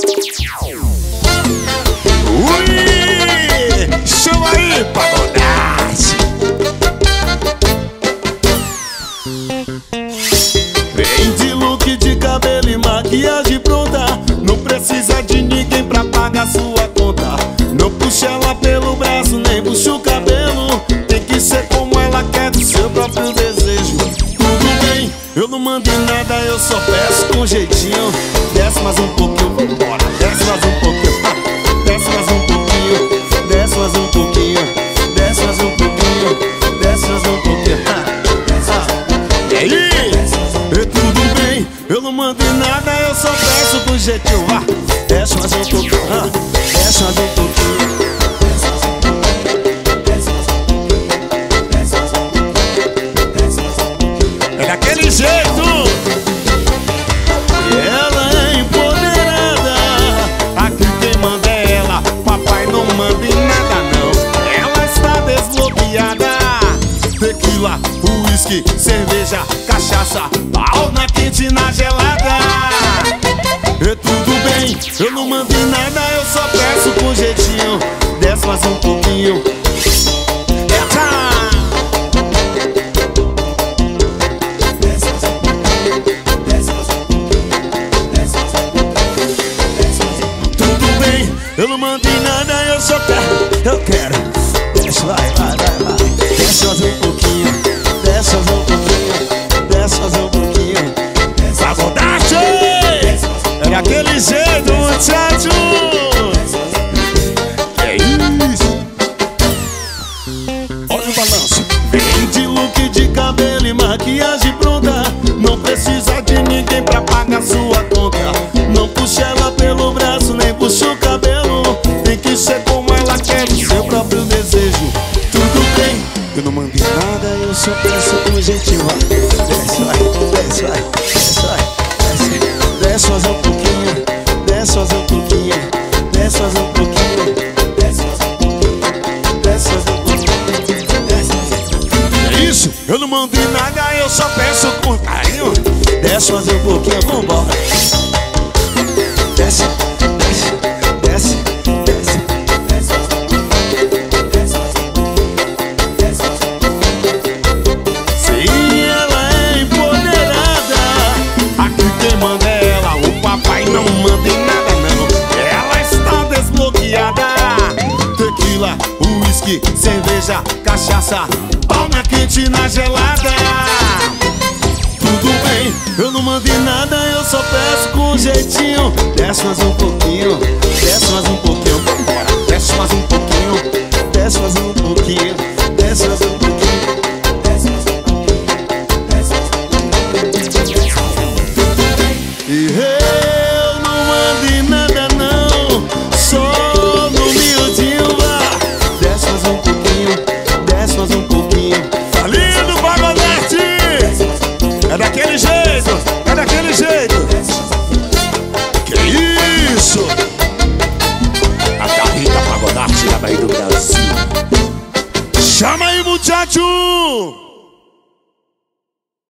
Ui, chama aí, pagodade. Vem de look, de cabelo e maquiagem pronta. Não precisa de ninguém pra pagar sua conta. Não puxa ela pelo braço, nem puxa o cabelo. Tem que ser como ela quer, do seu próprio desejo. Tudo bem, eu não mando em nada, eu só peço com jeitinho. Desce mais um pouquinho, vambora. Desce mais um pouquinho, desce mais um pouquinho. Desce mais um pouquinho, desce mais um pouquinho. Desce mais um pouquinho. E aí? Tudo bem, eu não mando em nada, eu só peço com jeitinho. Desce mais um pouquinho, desce mais um pouquinho. É daquele jeito. E ela é empoderada. Aqui quem manda é ela. Papai não manda em nada não. Ela está desbloqueada. Tequila, uísque, cerveja, cachaça, pau na quente e na gelada. E tudo bem, eu não mando em nada, eu só peço com jeitinho. Desce mais um pouquinho. Eu não mando em nada, eu só quero, eu quero. Desce, vai, vai, vai, vai. Desce mais um pouquinho, desce mais um pouquinho, desce mais um pouquinho. Pagodade! É daquele jeito, muchacho! É isso! Olha o balanço. Vem de look, de cabelo e maquiagem pronta. Não precisa de ninguém pra pagar sua conta. Não puxa ela pelo braço, nem puxa o cabelo. Tem que ser como ela quer, do seu próprio desejo. Tudo bem, eu não mando em nada, eu só peço com jeitinho. Desce, vai, desce, vai, desce, vai, desce. Desce mais um pouquinho, desce mais um pouquinho, desce mais um pouquinho, desce mais um pouquinho, desce mais um pouquinho, desce mais um pouquinho. É isso, eu não mando em nada, eu só peço com carinho. Desce mais um pouquinho, vambora. Desce, desce, desce, desce, desce, desce. Sim, ela é empoderada. Aqui quem manda é ela, o papai não manda em nada não. Ela está desbloqueada. Tequila, uísque, cerveja, cachaça, pau na quente e na gelada. Tudo bem, eu não mando em nada, eu só peço com jeitinho. Desce mais um pouquinho, desce mais um pouquinho, vambora. Desce mais um pouquinho, desce mais um pouquinho, desce mais um pouquinho.